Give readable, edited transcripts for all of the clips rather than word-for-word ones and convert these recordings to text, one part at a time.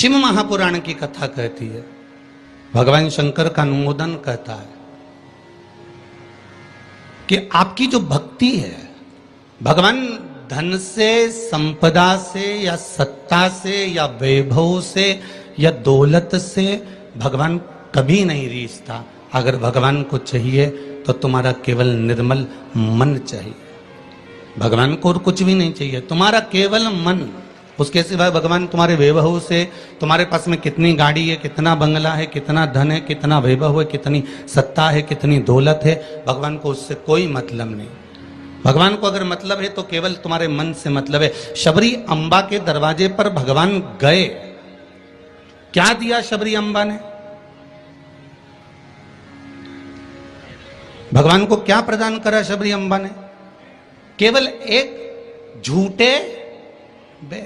शिव महापुराण की कथा कहती है, भगवान शंकर का अनुमोदन कहता है कि आपकी जो भक्ति है, भगवान धन से, संपदा से या सत्ता से या वैभव से या दौलत से भगवान कभी नहीं रीझता। अगर भगवान को चाहिए तो तुम्हारा केवल निर्मल मन चाहिए, भगवान को और कुछ भी नहीं चाहिए, तुम्हारा केवल मन। उसके सिवाय भगवान तुम्हारे वैभव से, तुम्हारे पास में कितनी गाड़ी है, कितना बंगला है, कितना धन है, कितना वैभव है, कितनी सत्ता है, कितनी दौलत है, भगवान को उससे कोई मतलब नहीं। भगवान को अगर मतलब है तो केवल तुम्हारे मन से मतलब है। शबरी अम्बा के दरवाजे पर भगवान गए, क्या दिया शबरी अम्बा ने? भगवान को क्या प्रदान करा शबरी अम्बा ने? केवल एक झूठे बेर,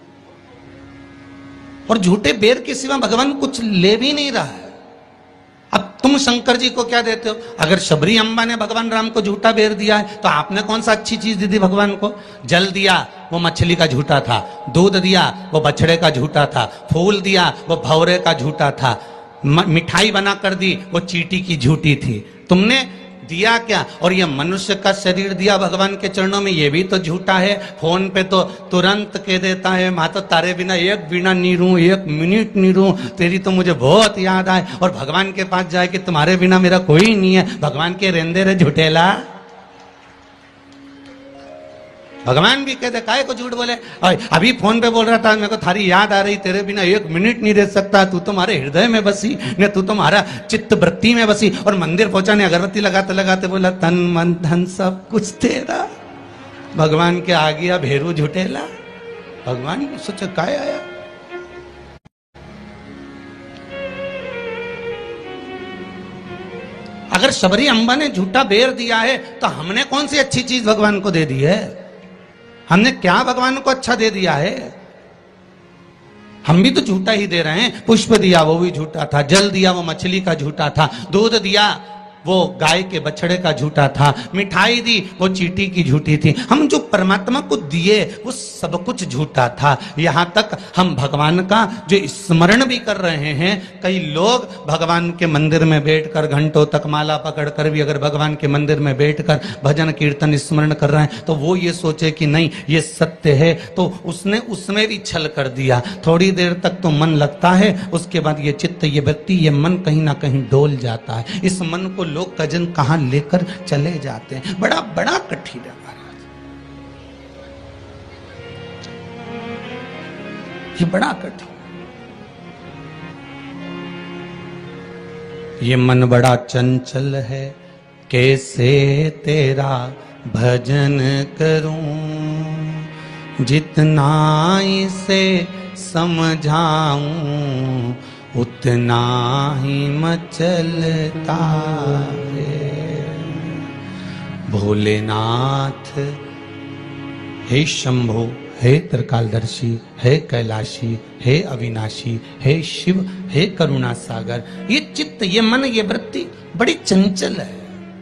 और झूठे बेर के सिवा भगवान कुछ ले भी नहीं रहा है। अब तुम शंकर जी को क्या देते हो? अगर शबरी अम्बा ने भगवान राम को झूठा बेर दिया है तो आपने कौन सा अच्छी चीज दी थी भगवान को? जल दिया, वो मछली का झूठा था। दूध दिया, वो बछड़े का झूठा था। फूल दिया, वो भौरे का झूठा था। मिठाई बना कर दी, वो चींटी की झूठी थी। तुमने दिया क्या? और ये मनुष्य का शरीर दिया भगवान के चरणों में, ये भी तो झूठा है। फोन पे तो तुरंत कह देता है, माता तारे बिना एक बिना नहीं रहूं, एक मिनट नहीं रहूं, तेरी तो मुझे बहुत याद आए। और भगवान के पास जाए कि तुम्हारे बिना मेरा कोई नहीं है। भगवान के रेंदे रे झूठेला। भगवान भी कहते काहे को झूठ बोले? अभी फोन पे बोल रहा था, मेरे को थारी याद आ रही, तेरे बिना एक मिनट नहीं रह सकता, तू तुम्हारे हृदय में बसी ने, तू तुम्हारा चित्त वृत्ति में बसी। और मंदिर पहुंचा ने अगरबत्ती लगाते लगाते बोला, तन मन धन सब कुछ तेरा। भगवान के आ गया भेरू झूठेला। भगवान सोचा काय आया। अगर शबरी अम्बा ने झूठा बेर दिया है तो हमने कौन सी अच्छी चीज भगवान को दे दी है? हमने क्या भगवान को अच्छा दे दिया है? हम भी तो झूठा ही दे रहे हैं। पुष्प दिया, वो भी झूठा था। जल दिया, वो मछली का झूठा था। दूध दिया, वो गाय के बछड़े का झूठा था। मिठाई दी, वो चींटी की झूठी थी। हम जो परमात्मा को दिए वो सब कुछ झूठा था। यहां तक हम भगवान का जो स्मरण भी कर रहे हैं, कई लोग भगवान के मंदिर में बैठकर घंटों तक माला पकड़कर भी अगर भगवान के मंदिर में बैठकर भजन कीर्तन स्मरण कर रहे हैं तो वो ये सोचे कि नहीं ये सत्य है, तो उसने उसमें भी छल कर दिया। थोड़ी देर तक तो मन लगता है, उसके बाद ये चित्त, ये वृत्ति, ये मन कहीं ना कहीं डोल जाता है। इस मन को लोग कजन कहां लेकर चले जाते हैं। बड़ा बड़ा कठिन है महाराज, ये बड़ा कठिन। ये मन बड़ा चंचल है, कैसे तेरा भजन करूं, जितना इसे समझाऊं उतना ही मचलता है। भोलेनाथ हे शंभो, हे त्रिकालदर्शी, हे कैलाशी, हे अविनाशी, हे शिव, हे करुणा सागर। ये चित्त, ये मन, ये वृत्ति बड़ी चंचल है।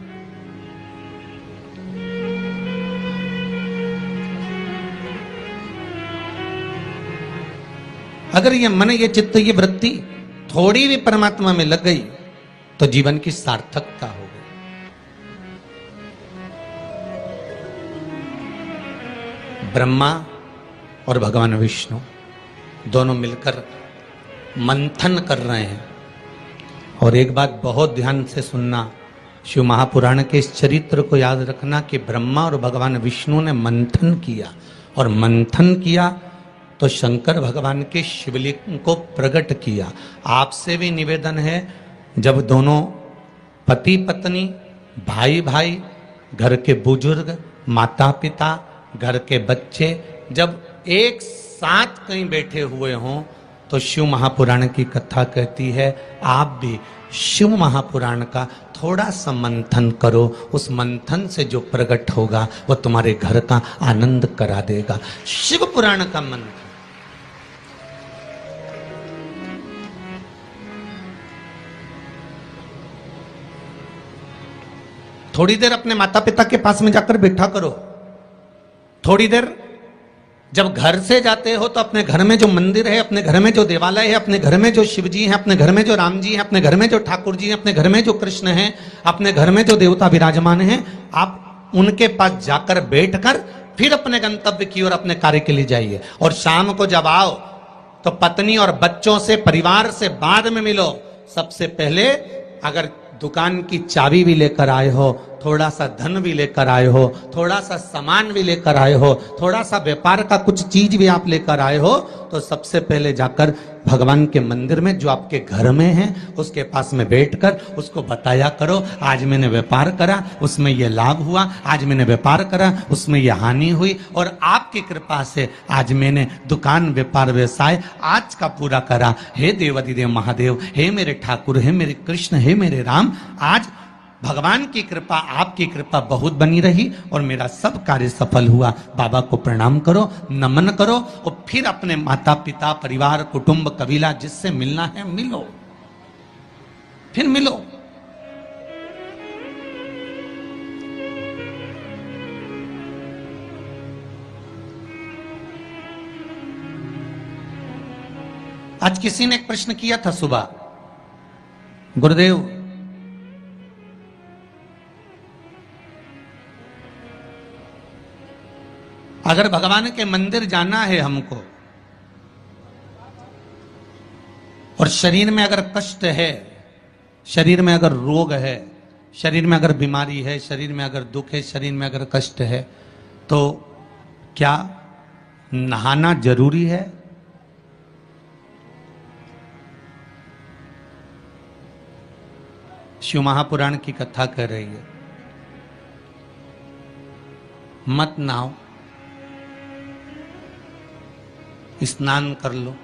अगर ये मन, ये चित्त, ये वृत्ति थोड़ी भी परमात्मा में लग गई तो जीवन की सार्थकता हो गई। ब्रह्मा और भगवान विष्णु दोनों मिलकर मंथन कर रहे हैं। और एक बात बहुत ध्यान से सुनना, शिव महापुराण के इस चरित्र को याद रखना कि ब्रह्मा और भगवान विष्णु ने मंथन किया, और मंथन किया तो शंकर भगवान के शिवलिंग को प्रकट किया। आपसे भी निवेदन है, जब दोनों पति पत्नी, भाई भाई, घर के बुजुर्ग, माता पिता, घर के बच्चे जब एक साथ कहीं बैठे हुए हों तो शिव महापुराण की कथा कहती है आप भी शिव महापुराण का थोड़ा सा मंथन करो। उस मंथन से जो प्रकट होगा वो तुम्हारे घर का आनंद करा देगा। शिव पुराण का मंथन। थोड़ी देर अपने माता पिता के पास में जाकर बैठा करो, थोड़ी देर जब घर से जाते हो तो अपने घर में जो मंदिर है, अपने घर में जो देवालय है, अपने घर में जो शिव जी हैं, अपने घर में जो राम जी हैं, अपने घर में जो ठाकुर जी हैं, अपने घर में जो कृष्ण हैं, अपने घर में जो देवता विराजमान हैं, आप उनके पास जाकर बैठकर फिर अपने गंतव्य की ओर अपने कार्य के लिए जाइए। और शाम को जब आओ तो पत्नी और बच्चों से, परिवार से बाद में मिलो। सबसे पहले अगर दुकान की चाबी भी लेकर आए हो, थोड़ा सा धन भी लेकर आए हो, थोड़ा सा सामान भी लेकर आए हो, थोड़ा सा व्यापार का कुछ चीज भी आप लेकर आए हो, तो सबसे पहले जाकर भगवान के मंदिर में जो आपके घर में है उसके पास में बैठकर उसको बताया करो, आज मैंने व्यापार करा उसमें यह लाभ हुआ, आज मैंने व्यापार करा उसमें यह हानि हुई, और आपकी कृपा से आज मैंने दुकान व्यापार व्यवसाय आज का पूरा करा। हे देवाधिदेव महादेव, हे मेरे ठाकुर, हे मेरे कृष्ण, हे मेरे राम, आज भगवान की कृपा, आपकी कृपा बहुत बनी रही और मेरा सब कार्य सफल हुआ। बाबा को प्रणाम करो, नमन करो और फिर अपने माता पिता, परिवार, कुटुंब, कबीला जिससे मिलना है मिलो, फिर मिलो। आज किसी ने एक प्रश्न किया था सुबह, गुरुदेव अगर भगवान के मंदिर जाना है हमको और शरीर में अगर कष्ट है, शरीर में अगर रोग है, शरीर में अगर बीमारी है, शरीर में अगर दुख है, शरीर में अगर कष्ट है, तो क्या नहाना जरूरी है? शिव महापुराण की कथा कर रही है, मत नहाओ, स्नान कर लो।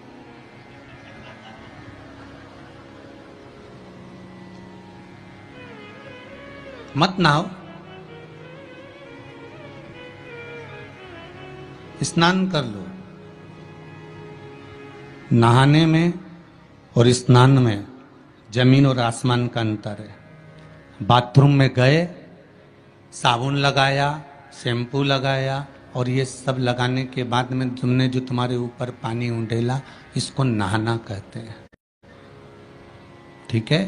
मत नहाओ, स्नान कर लो। नहाने में और स्नान में जमीन और आसमान का अंतर है। बाथरूम में गए, साबुन लगाया, शैम्पू लगाया और ये सब लगाने के बाद में तुमने जो तुम्हारे ऊपर पानी उंडेला, इसको नहाना कहते हैं। ठीक है?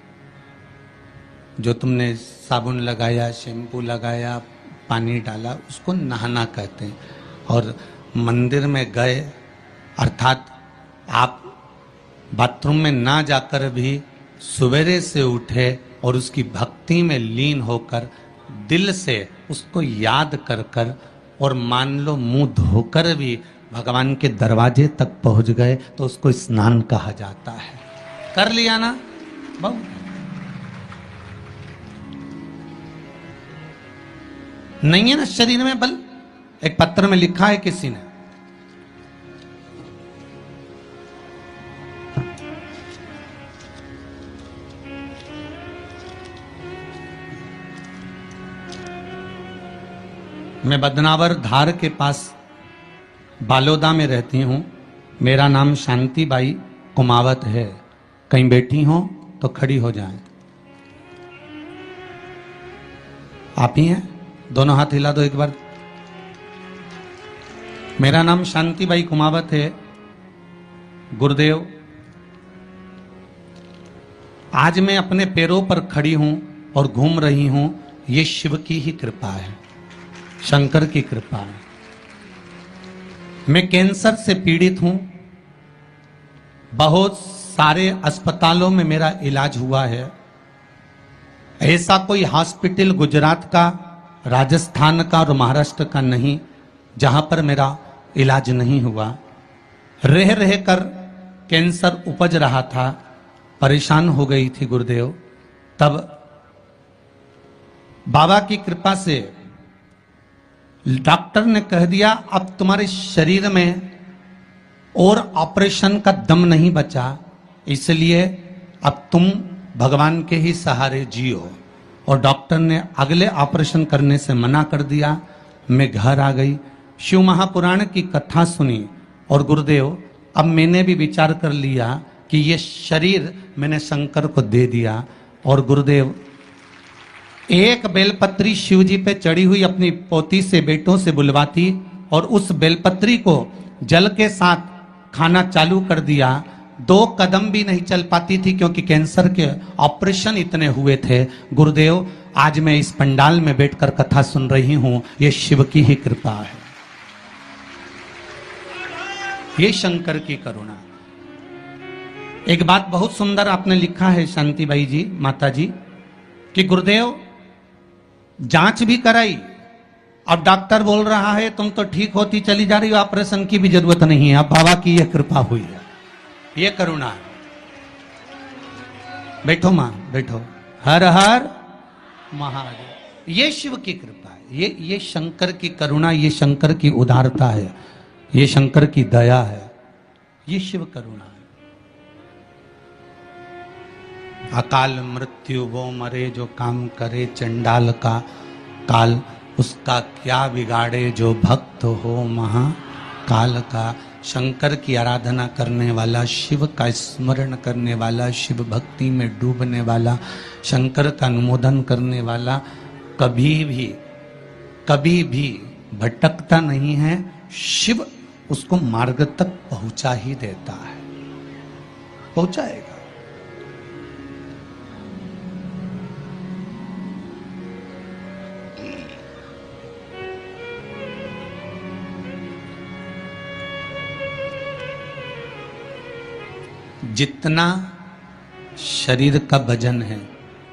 जो तुमने साबुन लगाया, शैम्पू लगाया, पानी डाला, उसको नहाना कहते हैं। और मंदिर में गए अर्थात आप बाथरूम में ना जाकर भी सवेरे से उठे और उसकी भक्ति में लीन होकर दिल से उसको याद कर कर और मान लो मुंह धोकर भी भगवान के दरवाजे तक पहुंच गए तो उसको स्नान कहा जाता है। कर लिया ना बहुत। नहीं है ना शरीर में बल। एक पत्र में लिखा है किसी ने, मैं बदनावर धार के पास बालोदा में रहती हूं। मेरा नाम शांति बाई कुमावत है। कहीं बैठी हो तो खड़ी हो जाएं। आप ही हैं? दोनों हाथ हिला दो एक बार। मेरा नाम शांति बाई कुमावत है। गुरुदेव, आज मैं अपने पैरों पर खड़ी हूं और घूम रही हूं, ये शिव की ही कृपा है, शंकर की कृपा है। मैं कैंसर से पीड़ित हूं। बहुत सारे अस्पतालों में मेरा इलाज हुआ है। ऐसा कोई हॉस्पिटल गुजरात का, राजस्थान का और महाराष्ट्र का नहीं जहां पर मेरा इलाज नहीं हुआ। रह रह कर कैंसर उपज रहा था, परेशान हो गई थी गुरुदेव। तब बाबा की कृपा से डॉक्टर ने कह दिया अब तुम्हारे शरीर में और ऑपरेशन का दम नहीं बचा, इसलिए अब तुम भगवान के ही सहारे जियो। और डॉक्टर ने अगले ऑपरेशन करने से मना कर दिया। मैं घर आ गई, शिव महापुराण की कथा सुनी और गुरुदेव अब मैंने भी विचार कर लिया कि ये शरीर मैंने शंकर को दे दिया। और गुरुदेव एक बेलपत्री शिव जी पे चढ़ी हुई अपनी पोती से, बेटों से बुलवाती और उस बेलपत्री को जल के साथ खाना चालू कर दिया, 2 कदम भी नहीं चल पाती थी क्योंकि कैंसर के ऑपरेशन इतने हुए थे। गुरुदेव, आज मैं इस पंडाल में बैठकर कथा सुन रही हूं, ये शिव की ही कृपा है, ये शंकर की करुणा। एक बात बहुत सुंदर आपने लिखा है शांतिबाई जी, माता जी, कि गुरुदेव जांच भी कराई, अब डॉक्टर बोल रहा है तुम तो ठीक होती चली जा रही हो, ऑपरेशन की भी जरूरत नहीं है। अब बाबा की यह कृपा हुई है, ये करुणा है। बैठो मां, बैठो। हर हर महादेव। ये शिव की कृपा है, ये शंकर की करुणा, ये शंकर की उदारता है, ये शंकर की दया है, ये शिव करुणा है। अकाल मृत्यु वो मरे जो काम करे चंडाल का काल, उसका क्या बिगाड़े जो भक्त हो महाकाल का। शंकर की आराधना करने वाला, शिव का स्मरण करने वाला, शिव भक्ति में डूबने वाला, शंकर का अनुमोदन करने वाला कभी भी भटकता नहीं है। शिव उसको मार्ग तक पहुंचा ही देता है, पहुंचाएगा। जितना शरीर का वजन है,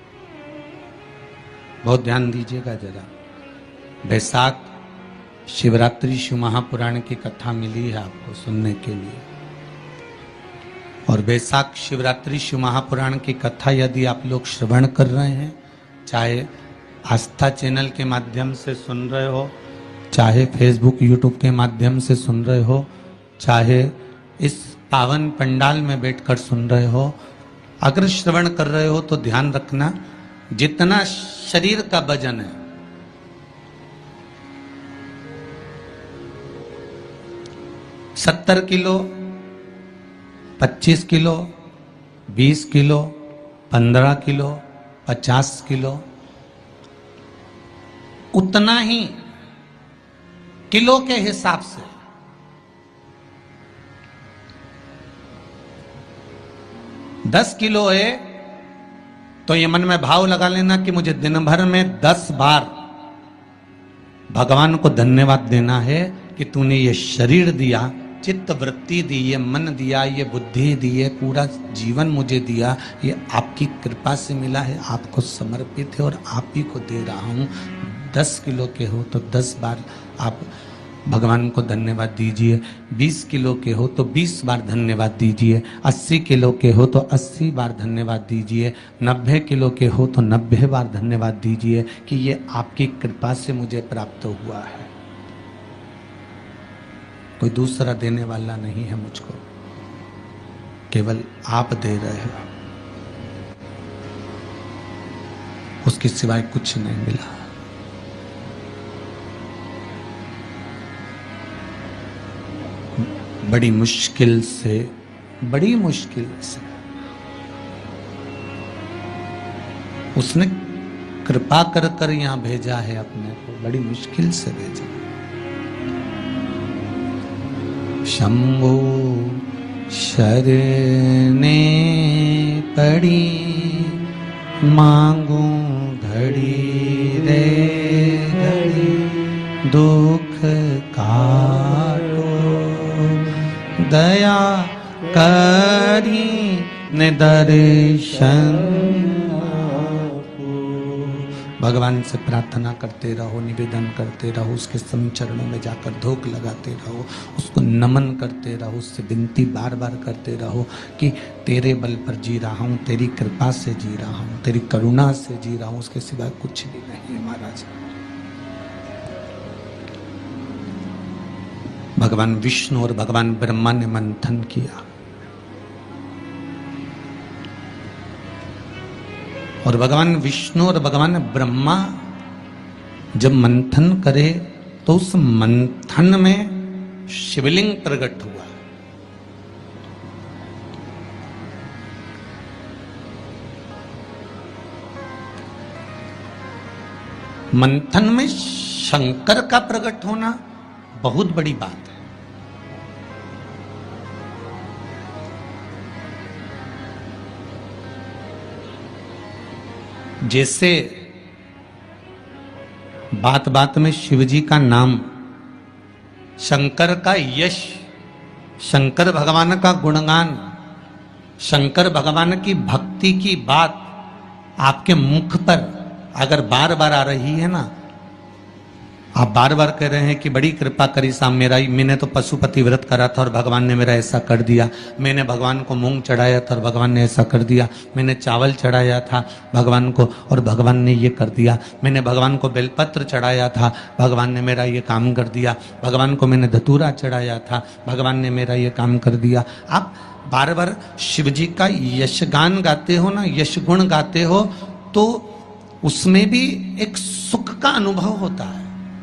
बहुत ध्यान दीजिएगा जरा। बैसाख शिवरात्रि शिव महापुराण की कथा मिली है आपको सुनने के लिए, और बैसाख शिवरात्रि शिव महापुराण की कथा यदि आप लोग श्रवण कर रहे हैं, चाहे आस्था चैनल के माध्यम से सुन रहे हो, चाहे फेसबुक यूट्यूब के माध्यम से सुन रहे हो, चाहे इस पावन पंडाल में बैठकर सुन रहे हो, अगर श्रवण कर रहे हो तो ध्यान रखना, जितना शरीर का वजन है, सत्तर kilo, 25 kilo, 20 kilo, 15 kilo, 50 kilo, उतना ही किलो के हिसाब से 10 किलो है तो ये मन में भाव लगा लेना कि मुझे दिन भर में 10 बार भगवान को धन्यवाद देना है कि तूने ये शरीर दिया, चित्त वृत्ति दी, ये मन दिया, ये बुद्धि दी, ये पूरा जीवन मुझे दिया, ये आपकी कृपा से मिला है, आपको समर्पित है और आप ही को दे रहा हूं। 10 किलो के हो तो 10 बार आप भगवान को धन्यवाद दीजिए, 20 किलो के हो तो 20 बार धन्यवाद दीजिए, 80 किलो के हो तो 80 बार धन्यवाद दीजिए, 90 किलो के हो तो 90 बार धन्यवाद दीजिए कि ये आपकी कृपा से मुझे प्राप्त हुआ है, कोई दूसरा देने वाला नहीं है मुझको, केवल आप दे रहे हो, उसके सिवाय कुछ नहीं मिला। बड़ी मुश्किल से उसने कृपा कर कर यहां भेजा है अपने को, बड़ी मुश्किल से भेजा। शंभो शरणे पड़ी मांगू घड़ी रे घड़ी, दुख काटो दया करी ने दर्शन। भगवान से प्रार्थना करते रहो, निवेदन करते रहो, उसके सम चरणों में जाकर धूप लगाते रहो, उसको नमन करते रहो, उससे विनती बार बार करते रहो कि तेरे बल पर जी रहा हूं, तेरी कृपा से जी रहा हूं, तेरी करुणा से जी रहा हूं, उसके सिवाय कुछ भी नहीं है महाराज। भगवान विष्णु और भगवान ब्रह्मा ने मंथन किया और भगवान विष्णु और भगवान ब्रह्मा जब मंथन करे तो उस मंथन में शिवलिंग प्रकट हुआ। मंथन में शंकर का प्रकट होना, बहुत बड़ी बात है। जैसे बात बात में शिवजी का नाम, शंकर का यश, शंकर भगवान का गुणगान, शंकर भगवान की भक्ति की बात आपके मुख पर अगर बार बार आ रही है ना, आप बार बार कह रहे हैं कि बड़ी कृपा करी साहब मेरा, मैंने तो पशुपति व्रत करा था और भगवान ने मेरा ऐसा कर दिया, मैंने भगवान को मूंग चढ़ाया था और भगवान ने ऐसा कर दिया, मैंने चावल चढ़ाया था भगवान को और भगवान ने ये कर दिया, मैंने भगवान को बेलपत्र चढ़ाया था, भगवान ने मेरा ये काम कर दिया, भगवान को मैंने धतूरा चढ़ाया था, भगवान ने मेरा ये काम कर दिया। आप बार बार शिव जी का यशगान गाते हो ना, यश गुण गाते हो, तो उसमें भी एक सुख का अनुभव होता है।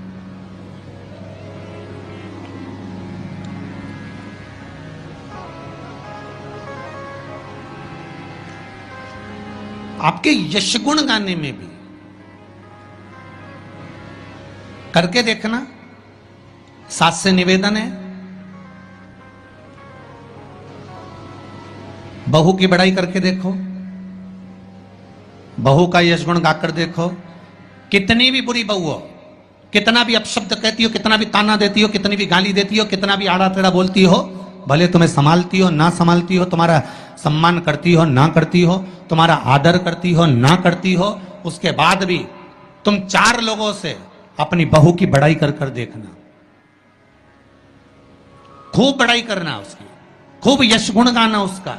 आपके यश गुण गाने में भी करके देखना। सास से निवेदन है, बहू की बड़ाई करके देखो, बहू का यश गुण गाकर देखो। कितनी भी बुरी बहू हो, कितना भी अपशब्द कहती हो, कितना भी ताना देती हो, कितनी भी गाली देती हो, कितना भी आड़ा टेढ़ा बोलती हो, भले तुम्हें संभालती हो ना संभालती हो, तुम्हारा सम्मान करती हो ना करती हो, तुम्हारा आदर करती हो ना करती हो, उसके बाद भी तुम 4 लोगों से अपनी बहू की बड़ाई कर कर देखना। खूब बड़ाई करना उसकी, खूब यश गुण गाना उसका।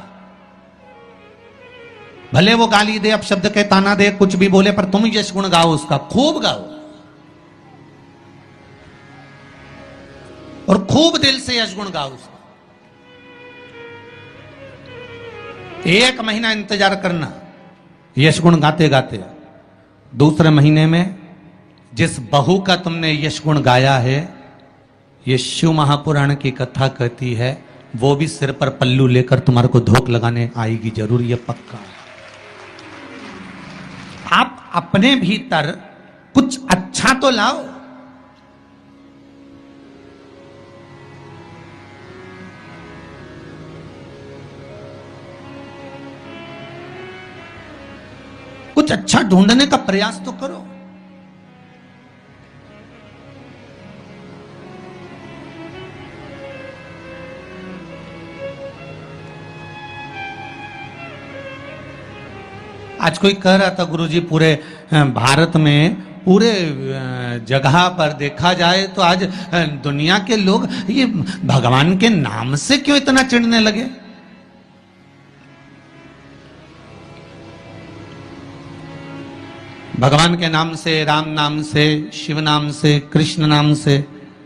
भले वो गाली दे, अपशब्द के ताना दे, कुछ भी बोले, पर तुम यश गुण गाओ उसका, खूब गाओ और खूब दिल से यश गुण गाओ उसका। 1 महीना इंतजार करना यश गुण गाते गाते। दूसरे महीने में जिस बहू का तुमने यश गुण गाया है, ये शिव महापुराण की कथा कहती है, वो भी सिर पर पल्लू लेकर तुम्हारे को धोख लगाने आएगी जरूर, ये पक्का। आप अपने भीतर कुछ अच्छा तो लाओ। कुछ अच्छा ढूंढने का प्रयास तो करो। आज कोई कह रहा था गुरुजी, पूरे भारत में, पूरे जगह पर देखा जाए तो आज दुनिया के लोग ये भगवान के नाम से क्यों इतना चिढ़ने लगे। भगवान के नाम से, राम नाम से, शिव नाम से, कृष्ण नाम से,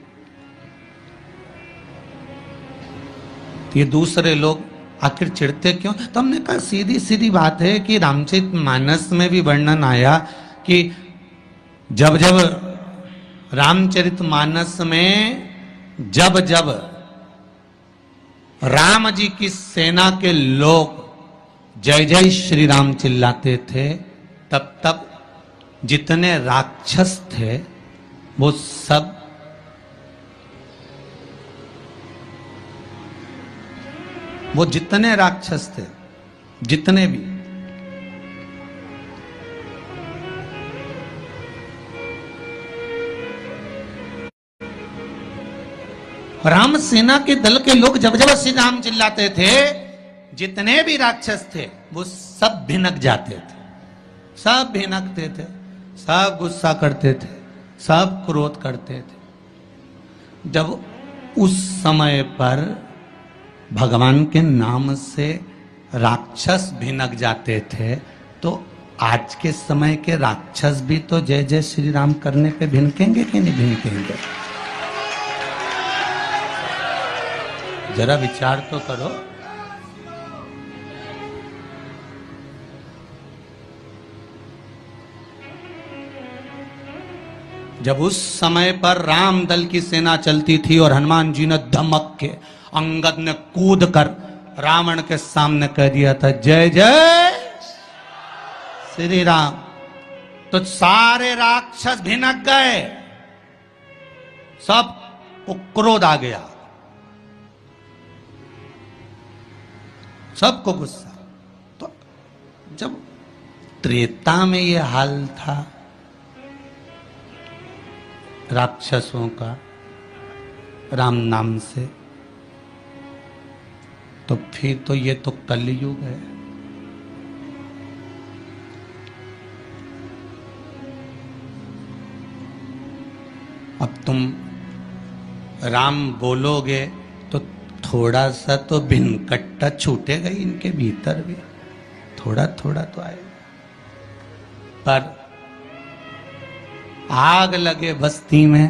तो ये दूसरे लोग आखिर चिढ़ते क्यों? तो हमने कहा सीधी सीधी बात है कि रामचरितमानस में भी वर्णन आया कि जब जब रामचरितमानस में जब जब राम जी की सेना के लोग जय जय श्री राम चिल्लाते थे, तब तब जितने राक्षस थे वो सब जितने राक्षस थे, जितने भी, राम सेना के दल के लोग जब जब श्री राम चिल्लाते थे, जितने भी राक्षस थे वो सब भिनक जाते थे, सब भिनकते थे, सब गुस्सा करते थे, सब क्रोध करते थे। जब उस समय पर भगवान के नाम से राक्षस भिनक जाते थे, तो आज के समय के राक्षस भी तो जय जय श्री राम करने पे भिनकेंगे कि नहीं भिनकेंगे? जरा विचार तो करो। जब उस समय पर राम दल की सेना चलती थी और हनुमान जी ने धमक के, अंगद ने कूद कर रावण के सामने कह दिया था जय जय श्री राम, तो सारे राक्षस भिनक गए, सब वो क्रोध आ गया, सबको गुस्सा। तो जब त्रेता में ये हाल था राक्षसों का राम नाम से, तो फिर तो ये तो कलयुग है। अब तुम राम बोलोगे तो थोड़ा सा तो भिनकट्टा छूटेगा ही इनके भीतर भी, थोड़ा थोड़ा तो आएगा। पर आग लगे बस्ती में,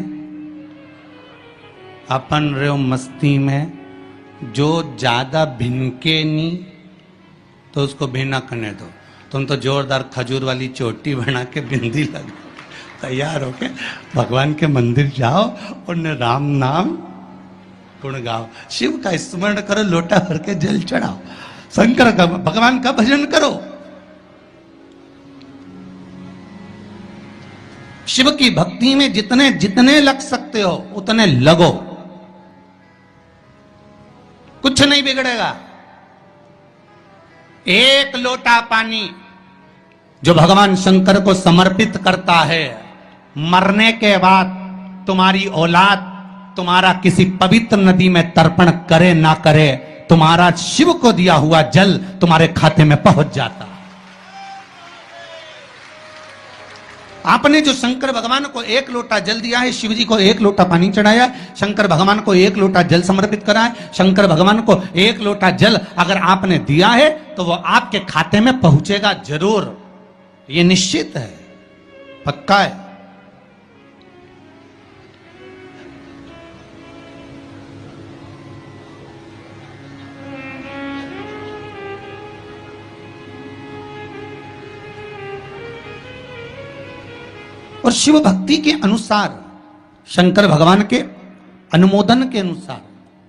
अपन रहो मस्ती में, जो ज्यादा भिनके नहीं तो उसको भिनकने दो। तुम तो जोरदार खजूर वाली चोटी बना के बिंदी लगा तैयार होके भगवान के मंदिर जाओ और राम नाम गुण गाओ, शिव का स्मरण करो, लोटा भर के जल चढ़ाओ, शंकर का भगवान का भजन करो। शिव की भक्ति में जितने जितने लग सकते हो उतने लगो, कुछ नहीं बिगड़ेगा। एक लोटा पानी जो भगवान शंकर को समर्पित करता है, मरने के बाद तुम्हारी औलाद तुम्हारा किसी पवित्र नदी में तर्पण करे ना करे, तुम्हारा शिव को दिया हुआ जल तुम्हारे खाते में पहुंच जाता। आपने जो शंकर भगवान को एक लोटा जल दिया है, शिव जी को एक लोटा पानी चढ़ाया, शंकर भगवान को एक लोटा जल समर्पित करा है, शंकर भगवान को एक लोटा जल अगर आपने दिया है तो वो आपके खाते में पहुंचेगा जरूर, ये निश्चित है, पक्का है। और शिव भक्ति के अनुसार, शंकर भगवान के अनुमोदन के अनुसार,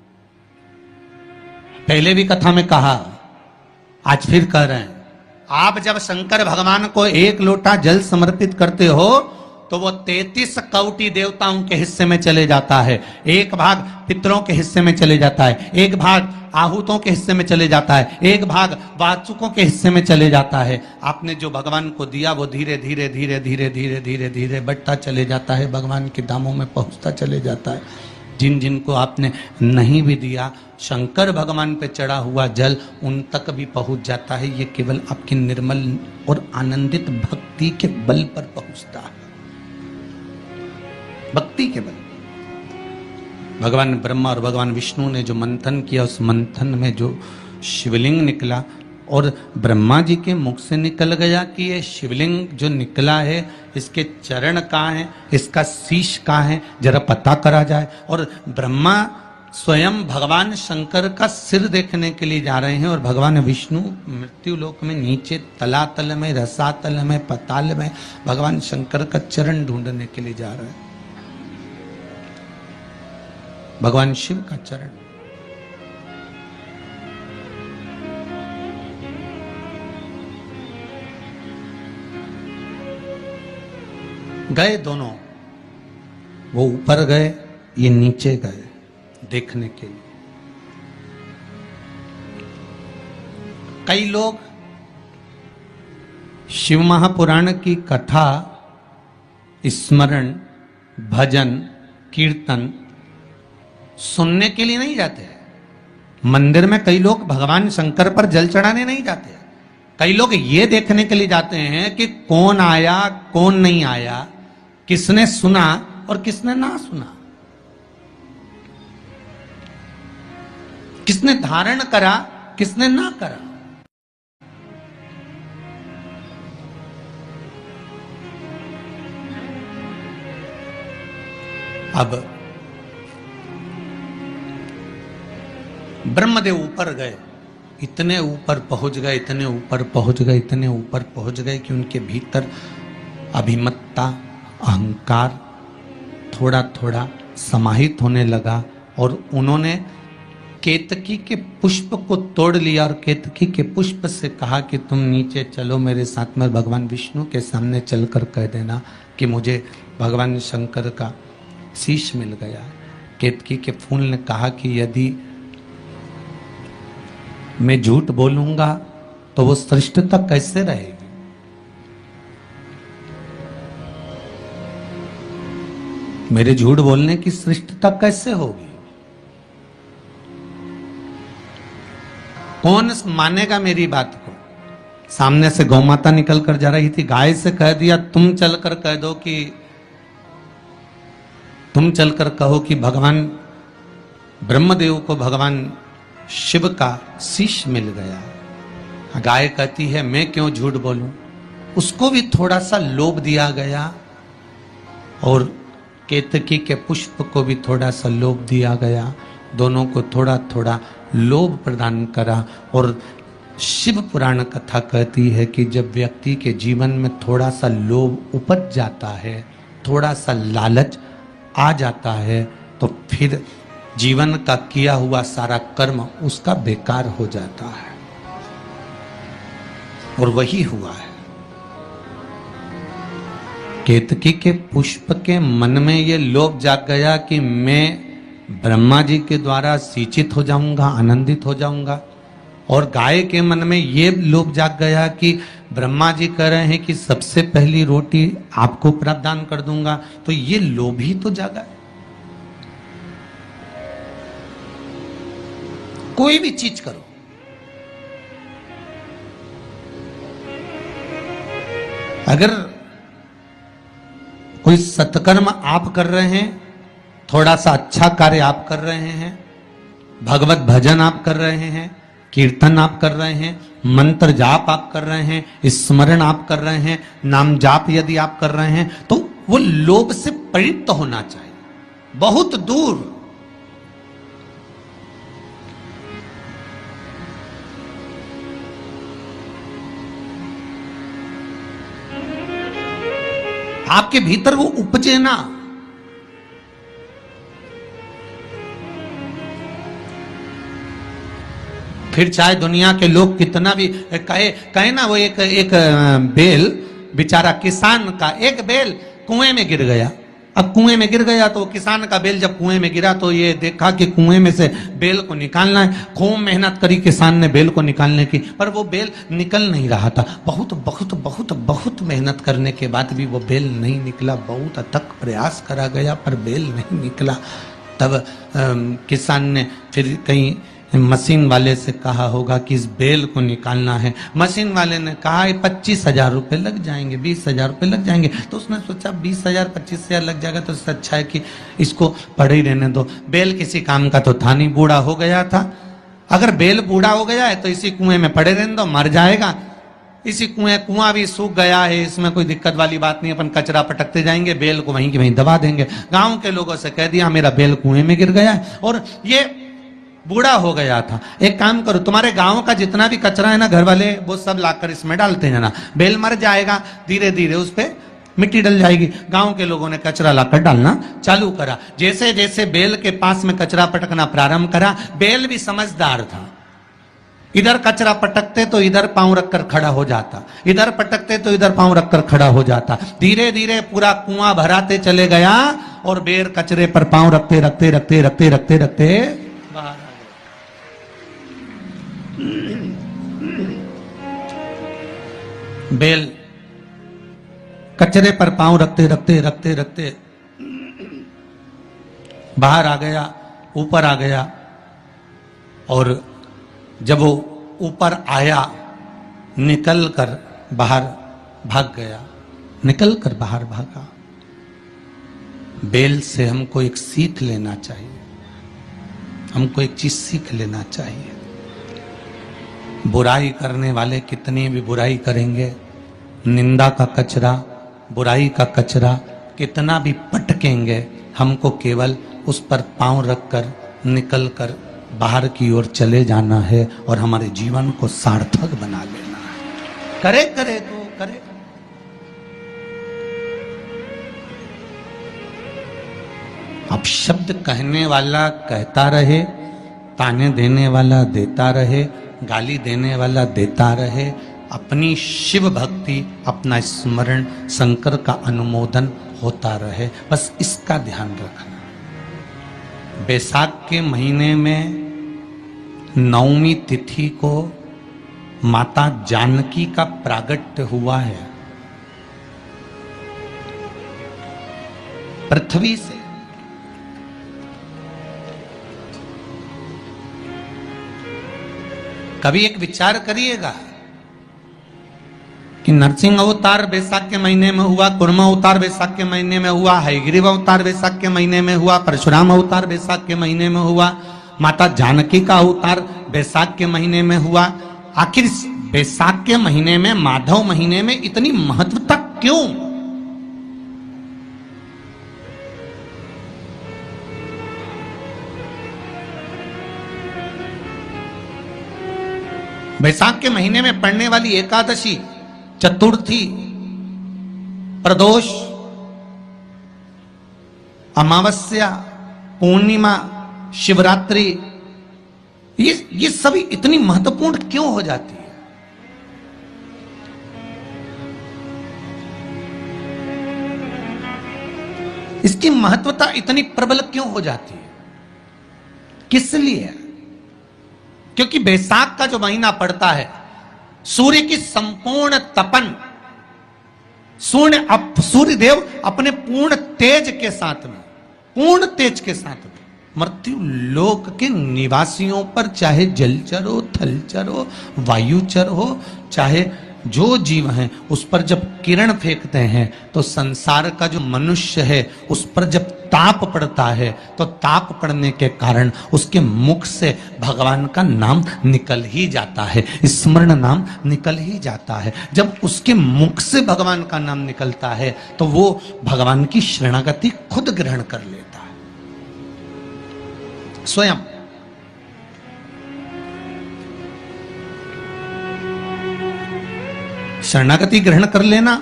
पहले भी कथा में कहा, आज फिर कह रहे हैं, आप जब शंकर भगवान को एक लोटा जल समर्पित करते हो तो वो 33 कौटि देवताओं के हिस्से में चले जाता है, एक भाग पितरों के हिस्से में चले जाता है, एक भाग आहूतों के हिस्से में चले जाता है, एक भाग वाचुकों के हिस्से में चले जाता है। आपने जो भगवान को दिया वो धीरे धीरे धीरे धीरे धीरे धीरे धीरे बढ़ता चले जाता है, भगवान के धामों में पहुंचता चले जाता है। जिन जिनको आपने नहीं भी दिया, शंकर भगवान पे चढ़ा हुआ जल उन तक भी पहुंच जाता है। ये केवल आपकी निर्मल और आनंदित भक्ति के बल पर पहुंचता है, भक्ति के बल। भगवान ब्रह्मा और भगवान विष्णु ने जो मंथन किया, उस मंथन में जो शिवलिंग निकला और ब्रह्मा जी के मुख से निकल गया कि ये शिवलिंग जो निकला है इसके चरण कहाँ हैं, इसका शीश कहाँ है, जरा पता करा जाए। और ब्रह्मा स्वयं भगवान शंकर का सिर देखने के लिए जा रहे हैं और भगवान विष्णु मृत्यु लोक में नीचे तलातल में, रसातल में, पताल में भगवान शंकर का चरण ढूंढने के लिए जा रहे हैं, भगवान शिव का चरण। गए दोनों, वो ऊपर गए, ये नीचे गए देखने के लिए। कई लोग शिव महापुराण की कथा, स्मरण, भजन, कीर्तन सुनने के लिए नहीं जाते हैं। मंदिर में कई लोग भगवान शंकर पर जल चढ़ाने नहीं जाते, कई लोग ये देखने के लिए जाते हैं कि कौन आया कौन नहीं आया, किसने सुना और किसने ना सुना, किसने धारण करा किसने ना करा। अब ब्रह्मदेव ऊपर गए, इतने ऊपर पहुंच गए, इतने ऊपर पहुंच गए, इतने ऊपर पहुंच गए कि उनके भीतर अभिमत्ता, अहंकार थोड़ा थोड़ा समाहित होने लगा और उन्होंने केतकी के पुष्प को तोड़ लिया और केतकी के पुष्प से कहा कि तुम नीचे चलो मेरे साथ में, भगवान विष्णु के सामने चलकर कह देना कि मुझे भगवान शंकर का शीश मिल गया है। केतकी के फूल ने कहा कि यदि मैं झूठ बोलूंगा तो वो श्रेष्ठता कैसे रहेगी? मेरे झूठ बोलने की श्रेष्ठता कैसे होगी? कौन मानेगा मेरी बात को? सामने से गौ माता निकल कर जा रही थी, गाय से कह दिया तुम चलकर कह दो कि तुम चलकर कहो कि भगवान ब्रह्मदेव को भगवान शिव का शीश मिल गया। गाय कहती है मैं क्यों झूठ बोलूं? उसको भी थोड़ा सा लोभ दिया गया और केतकी के पुष्प को भी थोड़ा सा लोभ दिया गया। दोनों को थोड़ा थोड़ा लोभ प्रदान करा। और शिव पुराण कथा कहती है कि जब व्यक्ति के जीवन में थोड़ा सा लोभ उपज जाता है, थोड़ा सा लालच आ जाता है, तो फिर जीवन का किया हुआ सारा कर्म उसका बेकार हो जाता है। और वही हुआ है। केतकी के पुष्प के मन में ये लोभ जाग गया कि मैं ब्रह्मा जी के द्वारा सिंचित हो जाऊंगा, आनंदित हो जाऊंगा। और गाय के मन में ये लोभ जाग गया कि ब्रह्मा जी कह रहे हैं कि सबसे पहली रोटी आपको प्रदान कर दूंगा, तो ये लोभ ही तो जागा। कोई भी चीज करो, अगर कोई सत्कर्म आप कर रहे हैं, थोड़ा सा अच्छा कार्य आप कर रहे हैं, भगवत भजन आप कर रहे हैं, कीर्तन आप कर रहे हैं, मंत्र जाप आप कर रहे हैं, स्मरण आप कर रहे हैं, नाम जाप यदि आप कर रहे हैं, तो वो लोभ से पवित्र तो होना चाहिए, बहुत दूर। आपके भीतर वो उपजे ना। फिर चाहे दुनिया के लोग कितना भी कहे ना, वो एक बेल बेचारा किसान का एक बेल कुएं में गिर गया। अब कुएं में गिर गया तो किसान का बेल जब कुएं में गिरा तो ये देखा कि कुएं में से बेल को निकालना है। खूब मेहनत करी किसान ने बेल को निकालने की, पर वो बेल निकल नहीं रहा था। बहुत बहुत बहुत बहुत मेहनत करने के बाद भी वो बेल नहीं निकला। बहुत अथक प्रयास करा गया पर बेल नहीं निकला। तब किसान ने फिर कहीं मशीन वाले से कहा होगा कि इस बेल को निकालना है। मशीन वाले ने कहा 25,000 रुपये लग जाएंगे, 20,000 रुपये लग जाएंगे। तो उसने सोचा 20,000 25,000 लग जाएगा तो इससे अच्छा है कि इसको पड़े ही रहने दो। बेल किसी काम का तो था नहीं, बूढ़ा हो गया था। अगर बेल बूढ़ा हो गया है तो इसी कुएं में पड़े रहने दो, मर जाएगा। इसी कुआं भी सूख गया है, इसमें कोई दिक्कत वाली बात नहीं, अपन कचरा पटकते जाएंगे, बेल को वहीं की वहीं दबा देंगे। गाँव के लोगों से कह दिया मेरा बेल कुएं में गिर गया है और ये बूढ़ा हो गया था। एक काम करो, तुम्हारे गांव का जितना भी कचरा है ना, घर वाले वो सब लाकर इसमें डालते हैं ना, बेल मर जाएगा, धीरे धीरे उस पे मिट्टी डल जाएगी। गांव के लोगों ने कचरा लाकर डालना चालू करा। जैसे जैसे बेल के पास में कचरा पटकना प्रारंभ करा, बेल भी समझदार था। इधर कचरा पटकते तो इधर पांव रखकर खड़ा हो जाता, इधर पटकते तो इधर पांव रखकर खड़ा हो जाता। धीरे धीरे पूरा कुआं भराते चले गया और बेर कचरे पर पांव रखते रखते रखते रखते रखते रखते बाहर। बेल कचरे पर पांव रखते रखते रखते रखते बाहर आ गया, ऊपर आ गया। और जब वो ऊपर आया, निकल कर बाहर भाग गया, निकल कर बाहर भागा। बेल से हमको एक सीख लेना चाहिए, हमको एक चीज सीख लेना चाहिए। बुराई करने वाले कितनी भी बुराई करेंगे, निंदा का कचरा, बुराई का कचरा कितना भी पटकेंगे, हमको केवल उस पर पांव रखकर निकल कर बाहर की ओर चले जाना है और हमारे जीवन को सार्थक बना लेना है। करे करे तो करे। अब शब्द कहने वाला कहता रहे, ताने देने वाला देता रहे, गाली देने वाला देता रहे। अपनी शिव भक्ति, अपना स्मरण, शंकर का अनुमोदन होता रहे, बस इसका ध्यान रखना। बैसाख के महीने में नवमी तिथि को माता जानकी का प्रागट्य हुआ है पृथ्वी से। कभी एक विचार करिएगा कि नरसिंह अवतार बैसाख के महीने में हुआ, कुर्म अवतार बैसाख के महीने में हुआ, हयग्रीव अवतार बैसाख के महीने में हुआ, परशुराम अवतार बैसाख के महीने में हुआ, माता जानकी का अवतार बैसाख के महीने में हुआ। आखिर बैसाख के महीने में, माधव महीने में इतनी महत्वता क्यों? बैसाख के महीने में पड़ने वाली एकादशी, चतुर्थी, प्रदोष, अमावस्या, पूर्णिमा, शिवरात्रि, ये सभी इतनी महत्वपूर्ण क्यों हो जाती है? इसकी महत्वता इतनी प्रबल क्यों हो जाती है? किस लिए? क्योंकि बैसाख का जो महीना पड़ता है, सूर्य की संपूर्ण तपन, सूर्य देव अपने पूर्ण तेज के साथ में, पूर्ण तेज के साथ में मृत्यु लोक के निवासियों पर, चाहे जलचर हो, थलचर हो, वायुचर हो, चाहे जो जीव हैं, उस पर जब किरण फेंकते हैं तो संसार का जो मनुष्य है उस पर जब ताप पड़ता है तो ताप पड़ने के कारण उसके मुख से भगवान का नाम निकल ही जाता है, स्मरण नाम निकल ही जाता है। जब उसके मुख से भगवान का नाम निकलता है तो वो भगवान की शरणागति खुद ग्रहण कर लेता है स्वयं। शरणागति ग्रहण कर लेना।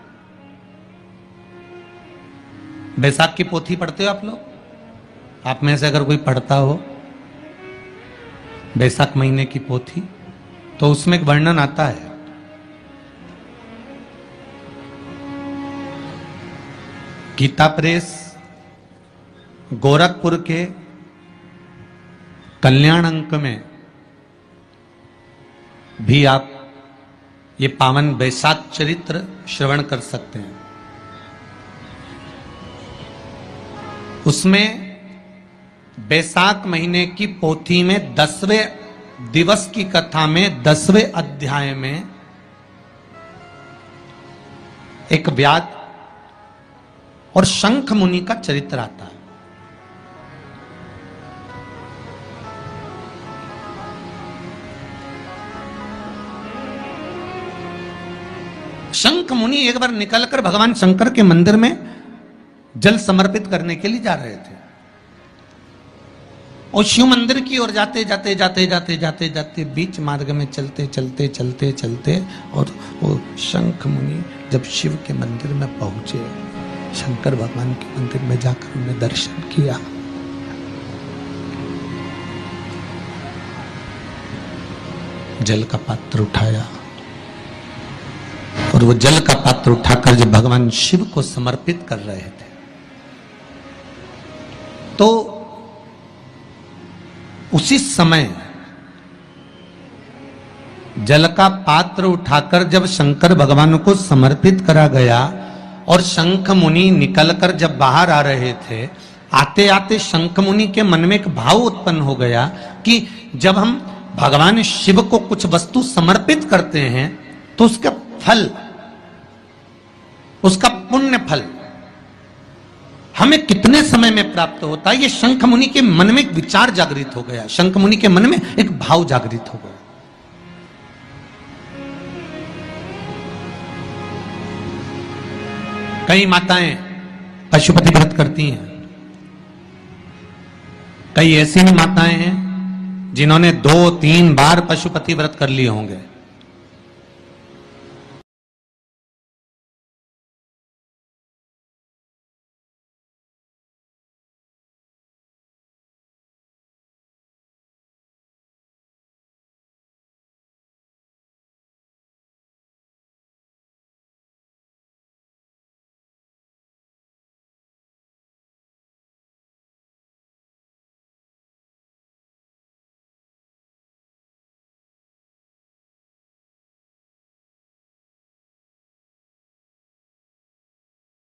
बैसाख की पोथी पढ़ते हो आप लोग? आप में से अगर कोई पढ़ता हो बैसाख महीने की पोथी, तो उसमें एक वर्णन आता है गीता प्रेस गोरखपुर के कल्याण अंक में भी आप ये पावन बैसाख चरित्र श्रवण कर सकते हैं। उसमें बैसाख महीने की पोथी में 10वें दिवस की कथा में 10वें अध्याय में एक व्याध और शंख मुनि का चरित्र आता है। शंख मुनि एक बार निकलकर भगवान शंकर के मंदिर में जल समर्पित करने के लिए जा रहे थे और शिव मंदिर की ओर जाते जाते जाते जाते जाते जाते बीच मार्ग में चलते चलते चलते चलते और वो शंख मुनि जब शिव के मंदिर में पहुंचे, शंकर भगवान के मंदिर में जाकर उन्होंने दर्शन किया। जल का पात्र उठाया और वो जल का पात्र उठाकर जब भगवान शिव को समर्पित कर रहे थे तो उसी समय जल का पात्र उठाकर जब शंकर भगवान को समर्पित करा गया और शंख मुनि निकलकर जब बाहर आ रहे थे, आते आते शंख मुनि के मन में एक भाव उत्पन्न हो गया कि जब हम भगवान शिव को कुछ वस्तु समर्पित करते हैं तो उसका फल, उसका पुण्य फल हमें कितने समय में प्राप्त होता है। ये शंख मुनि के मन में एक विचार जागृत हो गया, शंख मुनि के मन में एक भाव जागृत हो गया। कई माताएं पशुपति व्रत करती हैं, कई ऐसी भी माताएं हैं जिन्होंने 2-3 बार पशुपति व्रत कर लिए होंगे।